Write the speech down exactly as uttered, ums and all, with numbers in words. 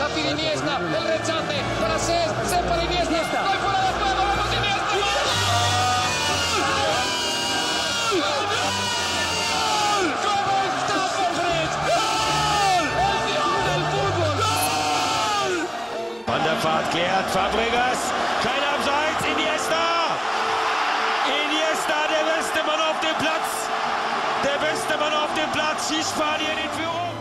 Hacia Iniesta, el rechace, Trasés, se para Iniesta, no hay fuera de juego, vamos Iniesta. ¿Cómo está Perfrit? El dios del fútbol. Van der Vaart klärt, Fabregas, kein Abseits, Iniesta. Iniesta, der beste Mann auf dem Platz. Der beste Mann auf dem Platz, schießt Spanien in Führung.